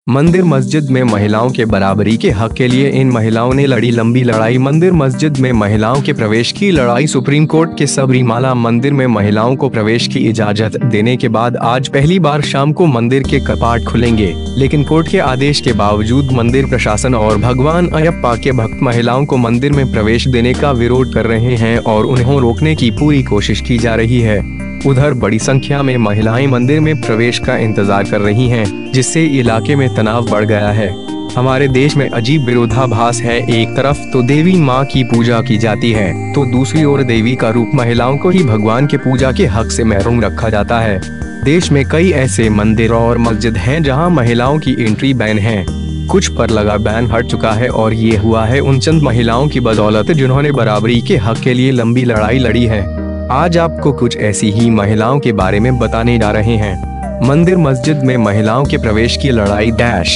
मंदिर मस्जिद में महिलाओं के बराबरी के हक के लिए इन महिलाओं ने लड़ी लंबी लड़ाई। मंदिर मस्जिद में महिलाओं के प्रवेश की लड़ाई। सुप्रीम कोर्ट के सबरीमाला मंदिर में महिलाओं को प्रवेश की इजाजत देने के बाद आज पहली बार शाम को मंदिर के कपाट खुलेंगे, लेकिन कोर्ट के आदेश के बावजूद मंदिर प्रशासन और भगवान अयप्पा के भक्त महिलाओं को मंदिर में प्रवेश देने का विरोध कर रहे हैं और उन्हें रोकने की पूरी कोशिश की जा रही है। उधर बड़ी संख्या में महिलाएं मंदिर में प्रवेश का इंतजार कर रही हैं, जिससे इलाके में तनाव बढ़ गया है। हमारे देश में अजीब विरोधाभास है। एक तरफ तो देवी माँ की पूजा की जाती है, तो दूसरी ओर देवी का रूप महिलाओं को ही भगवान के पूजा के हक से महरूम रखा जाता है। देश में कई ऐसे मंदिर और मस्जिद हैं जहाँ महिलाओं की एंट्री बैन है। कुछ पर लगा बैन हट चुका है और ये हुआ है उन चंद महिलाओं की बदौलत जिन्होंने बराबरी के हक के लिए लंबी लड़ाई लड़ी है। आज आपको कुछ ऐसी ही महिलाओं के बारे में बताने जा रहे हैं। मंदिर मस्जिद में महिलाओं के प्रवेश की लड़ाई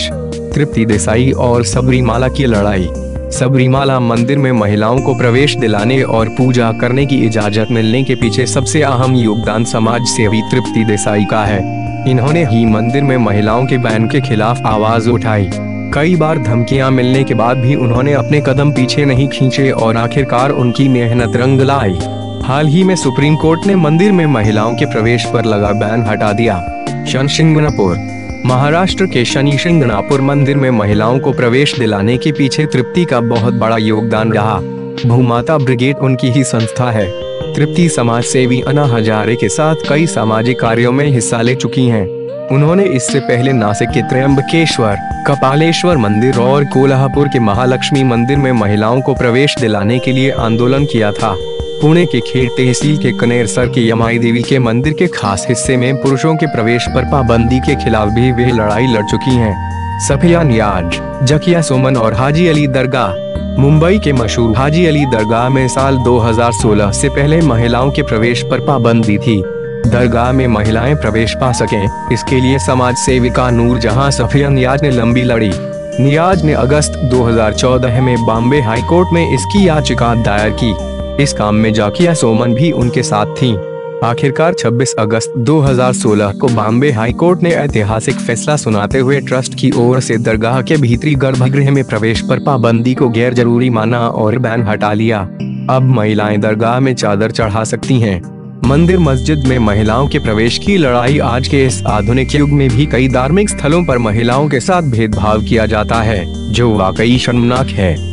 तृप्ति देसाई और सबरीमाला की लड़ाई। सबरीमाला मंदिर में महिलाओं को प्रवेश दिलाने और पूजा करने की इजाजत मिलने के पीछे सबसे अहम योगदान समाज सेवी तृप्ति देसाई का है। इन्होंने ही मंदिर में महिलाओं के बैन के खिलाफ आवाज उठाई। कई बार धमकियां मिलने के बाद भी उन्होंने अपने कदम पीछे नहीं खींचे और आखिरकार उनकी मेहनत रंग लाई। हाल ही में सुप्रीम कोर्ट ने मंदिर में महिलाओं के प्रवेश पर लगा बैन हटा दिया। शनिशिंगणापुर। महाराष्ट्र के शनिशिंगणापुर मंदिर में महिलाओं को प्रवेश दिलाने के पीछे तृप्ति का बहुत बड़ा योगदान रहा। भूमाता ब्रिगेड उनकी ही संस्था है। तृप्ति समाज सेवी अन्ना हजारे के साथ कई सामाजिक कार्यों में हिस्सा ले चुकी हैं। उन्होंने इससे पहले नासिक के त्र्यंबकेश्वर, कपालेश्वर मंदिर और कोल्हापुर के महालक्ष्मी मंदिर में महिलाओं को प्रवेश दिलाने के लिए आंदोलन किया था। पुणे के खेड़ तहसील के कनेरसर के यमाई देवी के मंदिर के खास हिस्से में पुरुषों के प्रवेश पर पाबंदी के खिलाफ भी वे लड़ाई लड़ चुकी हैं। सफिया नियाज, जकिया सोमन और हाजी अली दरगाह। मुंबई के मशहूर हाजी अली दरगाह में साल 2016 से पहले महिलाओं के प्रवेश पर पाबंदी थी। दरगाह में महिलाएं प्रवेश पा सकें, इसके लिए समाज सेविका नूरजहां सफिया नियाज ने लंबी लड़ी। नियाज ने अगस्त 2014 में बॉम्बे हाई कोर्ट में इसकी याचिका दायर की। इस काम में जाकिया सोमन भी उनके साथ थीं। आखिरकार 26 अगस्त 2016 को बॉम्बे हाई कोर्ट ने ऐतिहासिक फैसला सुनाते हुए ट्रस्ट की ओर से दरगाह के भीतरी गर्भगृह में प्रवेश पर पाबंदी को गैर जरूरी माना और बैन हटा लिया। अब महिलाएं दरगाह में चादर चढ़ा सकती हैं। मंदिर मस्जिद में महिलाओं के प्रवेश की लड़ाई। आज के इस आधुनिक युग में भी कई धार्मिक स्थलों पर महिलाओं के साथ भेदभाव किया जाता है, जो वाकई शर्मनाक है।